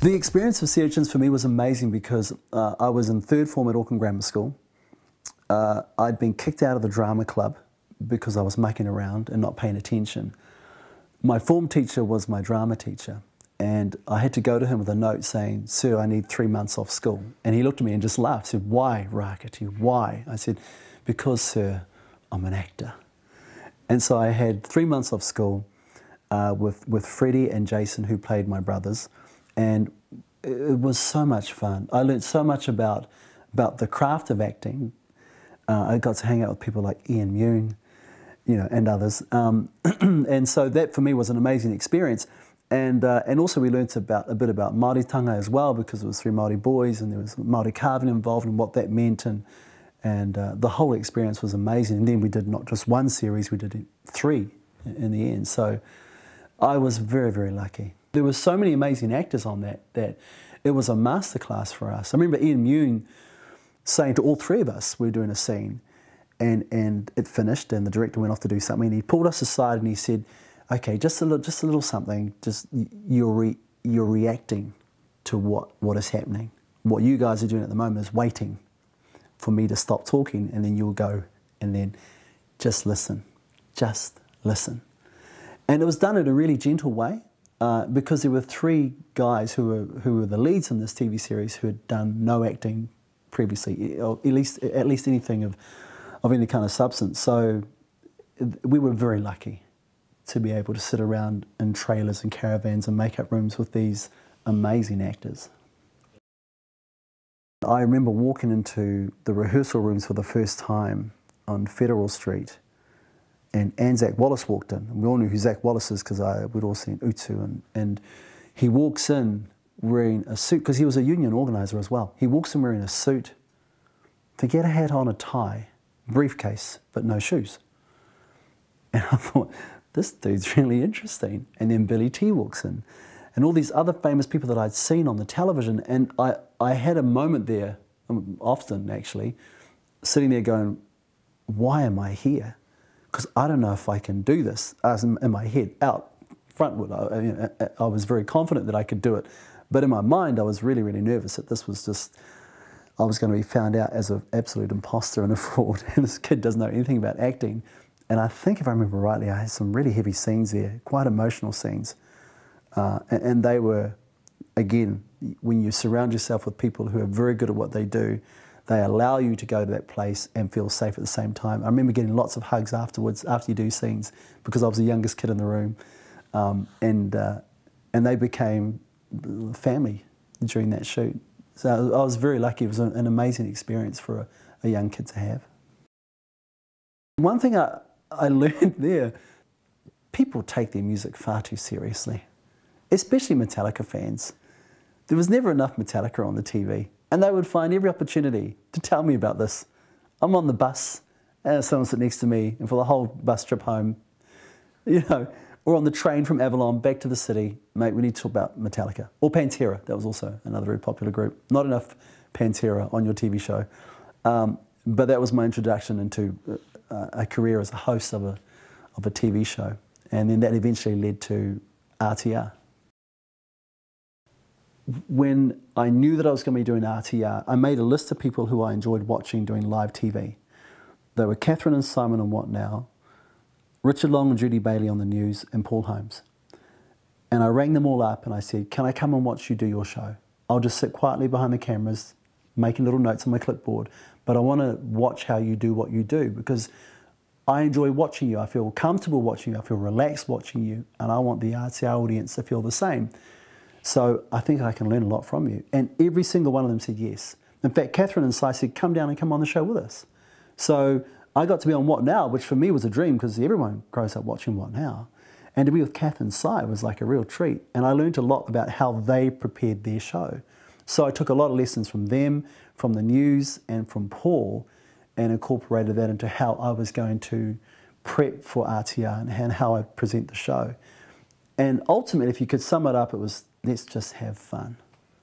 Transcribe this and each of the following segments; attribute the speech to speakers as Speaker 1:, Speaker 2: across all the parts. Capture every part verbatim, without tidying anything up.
Speaker 1: The experience of Sea Urchins for me was amazing because uh, I was in third form at Auckland Grammar School. Uh, I'd been kicked out of the drama club because I was mucking around and not paying attention. My form teacher was my drama teacher, and I had to go to him with a note saying, "Sir, I need three months off school." And he looked at me and just laughed, said, "Why, Rakete, why?" I said, "Because, sir, I'm an actor." And so I had three months off school uh, with, with Freddie and Jason, who played my brothers, and it was so much fun. I learned so much about, about the craft of acting. Uh, I got to hang out with people like Ian Mune, you know, and others. Um, and so that for me was an amazing experience. And, uh, and also we learnt about, a bit about Māoritanga as well, because it was three Māori boys and there was Māori carving involved and what that meant. And, and uh, the whole experience was amazing. And then we did not just one series, we did three in the end. So I was very, very lucky. There were so many amazing actors on that, that it was a masterclass for us. I remember Ian Mune saying to all three of us, we were doing a scene, and, and it finished, and the director went off to do something, and he pulled us aside and he said, "Okay, just a little, just a little something, just you're, re, you're reacting to what, what is happening. What you guys are doing at the moment is waiting for me to stop talking, and then you'll go, and then just listen, just listen." And it was done in a really gentle way. Uh, because there were three guys who were who were the leads in this T V series who had done no acting previously, or at least at least anything of of any kind of substance. So we were very lucky to be able to sit around in trailers and caravans and makeup rooms with these amazing actors. I remember walking into the rehearsal rooms for the first time on Federal Street, and Anzac Wallace walked in. And we all knew who Zach Wallace is because we'd all seen Utu. And, and he walks in wearing a suit, because he was a union organiser as well. He walks in wearing a suit, forget a hat on, a tie, briefcase, but no shoes. And I thought, this dude's really interesting. And then Billy T walks in. And all these other famous people that I'd seen on the television. And I, I had a moment there, often actually, sitting there going, why am I here? Because I don't know if I can do this. I was in, in my head, out frontward. I, I, I was very confident that I could do it. But in my mind, I was really, really nervous that this was just, I was going to be found out as an absolute imposter and a fraud. And this kid doesn't know anything about acting. And I think if I remember rightly, I had some really heavy scenes there, quite emotional scenes. Uh, and, and they were, again, when you surround yourself with people who are very good at what they do, they allow you to go to that place and feel safe at the same time. I remember getting lots of hugs afterwards, after you do scenes, because I was the youngest kid in the room. Um, and, uh, and they became family during that shoot. So I was very lucky. It was an amazing experience for a, a young kid to have. One thing I, I learned there, people take their music far too seriously, especially Metallica fans. There was never enough Metallica on the T V. And they would find every opportunity to tell me about this. I'm on the bus, and someone sit next to me, and for the whole bus trip home, you know, or on the train from Avalon back to the city, mate, we need to talk about Metallica. Or Pantera, that was also another very popular group. Not enough Pantera on your T V show. Um, but that was my introduction into a, a career as a host of a, of a T V show. And then that eventually led to R T R. When I knew that I was going to be doing R T R, I made a list of people who I enjoyed watching doing live T V. They were Catherine and Simon on What Now, Richard Long and Judy Bailey on the news, and Paul Holmes. And I rang them all up and I said, can I come and watch you do your show? I'll just sit quietly behind the cameras, making little notes on my clipboard, but I want to watch how you do what you do, because I enjoy watching you. I feel comfortable watching you. I feel relaxed watching you, and I want the R T R audience to feel the same. So I think I can learn a lot from you. And every single one of them said yes. In fact, Catherine and Si said, come down and come on the show with us. So I got to be on What Now, which for me was a dream, because everyone grows up watching What Now. And to be with Kath and Si was like a real treat. And I learned a lot about how they prepared their show. So I took a lot of lessons from them, from the news, and from Paul, and incorporated that into how I was going to prep for R T R and how I present the show. And ultimately, if you could sum it up, it was, let's just have fun.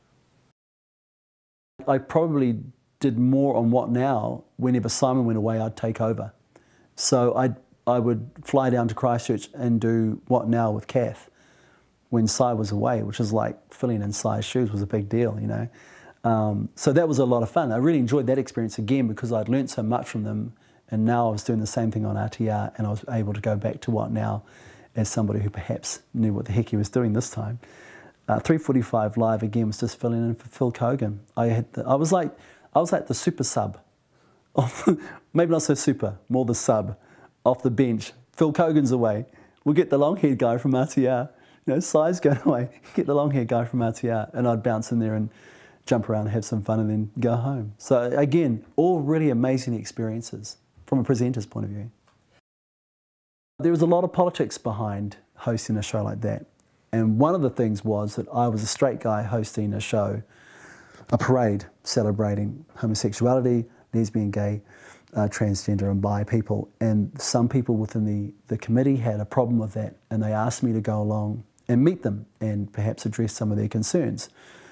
Speaker 1: I probably did more on What Now. Whenever Simon went away, I'd take over. So I'd, I would fly down to Christchurch and do What Now with Kath. when Sai was away, which is like filling in Sai's shoes was a big deal, you know. Um, so that was a lot of fun. I really enjoyed that experience again because I'd learnt so much from them, and now I was doing the same thing on R T R, and I was able to go back to what now as somebody who perhaps knew what the heck he was doing this time. Uh, three forty-five Live again was just filling in for Phil Kogan. I had the, I was like I was like the super sub, maybe not so super, more the sub, off the bench. Phil Kogan's away. We'll get the long-haired guy from R T R. You know, Sai's going away. Get the long-haired guy from R T R, and I'd bounce in there and jump around, have some fun, and then go home. So again, all really amazing experiences from a presenter's point of view. There was a lot of politics behind hosting a show like that. And one of the things was that I was a straight guy hosting a show, a parade celebrating homosexuality, lesbian, gay, uh, transgender and bi people. And some people within the, the committee had a problem with that, and they asked me to go along and meet them and perhaps address some of their concerns.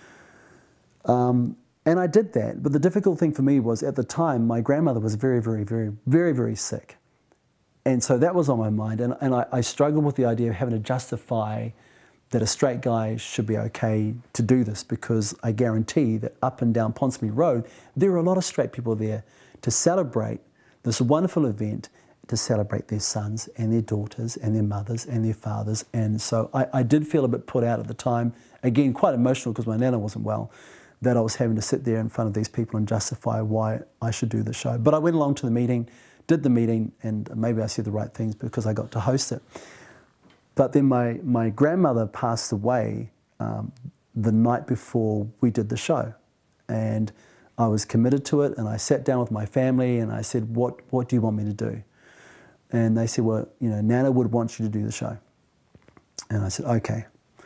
Speaker 1: Um, and I did that, but the difficult thing for me was at the time my grandmother was very, very, very, very, very sick. And so that was on my mind, and, and I, I struggled with the idea of having to justify that a straight guy should be okay to do this, because I guarantee that up and down Ponsonby Road, there are a lot of straight people there to celebrate this wonderful event, to celebrate their sons and their daughters and their mothers and their fathers. And so I, I did feel a bit put out at the time, again, quite emotional because my nana wasn't well, that I was having to sit there in front of these people and justify why I should do the show. But I went along to the meeting, did the meeting, and maybe I said the right things because I got to host it. But then my, my grandmother passed away um, the night before we did the show. And I was committed to it, and I sat down with my family and I said, what, what do you want me to do? And they said, well, you know, Nana would want you to do the show. And I said, okay.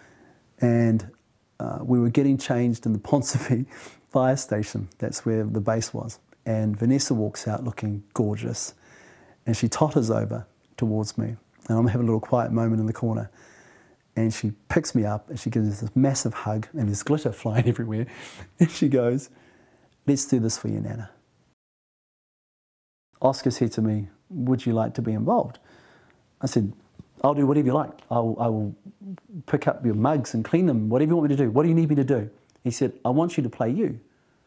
Speaker 1: And uh, we were getting changed in the Ponsonby fire station. That's where the base was. And Vanessa walks out looking gorgeous, and she totters over towards me. And I'm having a little quiet moment in the corner. And she picks me up and she gives us this massive hug, and there's glitter flying everywhere. And she goes, let's do this for you, Nana. Oscar said to me, would you like to be involved? I said, I'll do whatever you like. I'll, I will pick up your mugs and clean them, whatever you want me to do. What do you need me to do? He said, I want you to play you.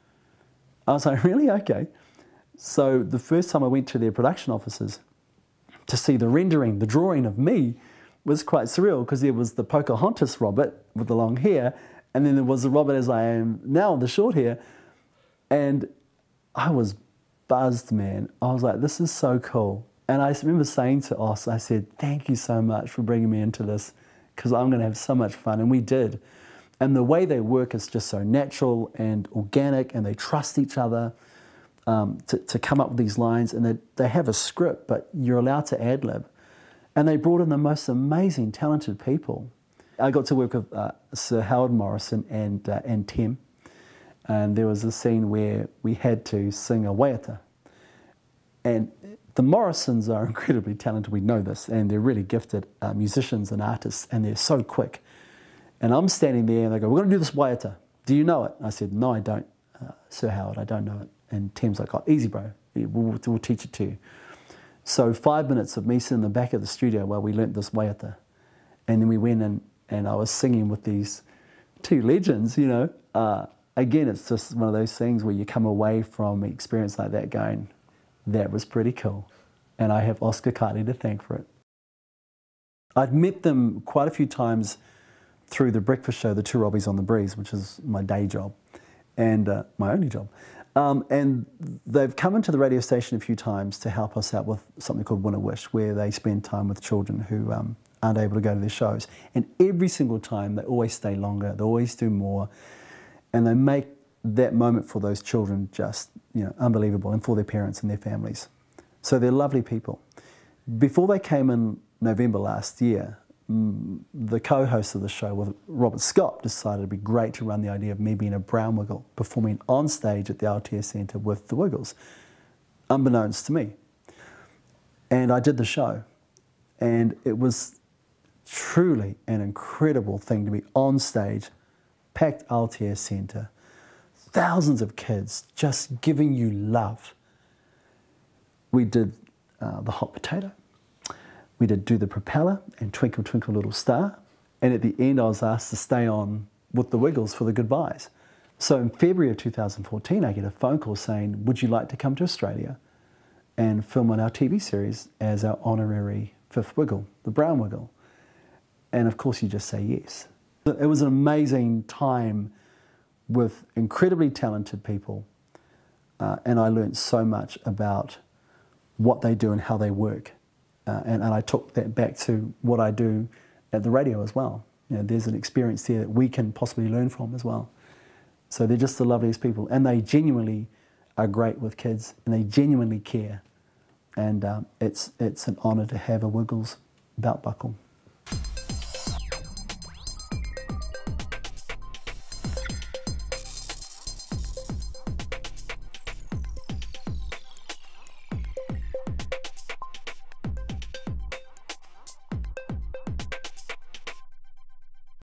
Speaker 1: I was like, really? Okay. So the first time I went to their production offices to see the rendering, the drawing of me, was quite surreal, because there was the Pocahontas Robert with the long hair, and then there was the Robert as I am now, the short hair. And I was buzzed, man. I was like, this is so cool. And I remember saying to Os, I said, thank you so much for bringing me into this, because I'm going to have so much fun. And we did. And the way they work is just so natural and organic, and they trust each other um, to, to come up with these lines. And they, they have a script, but you're allowed to ad-lib. And they brought in the most amazing, talented people. I got to work with uh, Sir Howard Morrison and, uh, and Tim. And there was a scene where we had to sing a waiata. And the Morrisons are incredibly talented, we know this, and they're really gifted uh, musicians and artists, and they're so quick. And I'm standing there and they go, we're going to do this waiata. Do you know it? I said, no, I don't, uh, Sir Howard, I don't know it. And Tim's like, oh, easy, bro, we'll, we'll teach it to you. So five minutes of me sitting in the back of the studio while we learnt this waiata. And then we went in and I was singing with these two legends, you know. Uh, again, it's just one of those things where you come away from an experience like that going, that was pretty cool. And I have Oscar Cartley to thank for it. I'd met them quite a few times through the breakfast show, The Two Robbies on the Breeze, which is my day job and uh, my only job. Um, and they've come into the radio station a few times to help us out with something called Win a Wish, where they spend time with children who um, aren't able to go to their shows. And every single time, they always stay longer, they always do more, and they make that moment for those children just, you know, unbelievable, and for their parents and their families. So they're lovely people. Before they came in November last year, the co-host of the show, with Robert Scott, decided it'd be great to run the idea of me being a brown wiggle performing on stage at the R T R Centre with the Wiggles, unbeknownst to me. And I did the show, and it was truly an incredible thing to be on stage, packed R T R Centre, thousands of kids just giving you love. We did uh, the hot potato. We did Do the Propeller and Twinkle Twinkle Little Star, And at the end, I was asked to stay on with the Wiggles for the goodbyes. So in February of two thousand fourteen, I get a phone call saying, would you like to come to Australia and film on our T V series as our honorary fifth Wiggle, the brown Wiggle? And of course, you just say yes. It was an amazing time with incredibly talented people, uh, and I learned so much about what they do and how they work. Uh, and, and I took that back to what I do at the radio as well. You know, there's an experience there that we can possibly learn from as well. So they're just the loveliest people, and they genuinely are great with kids, and they genuinely care. And um, it's, it's an honour to have a Wiggles belt buckle.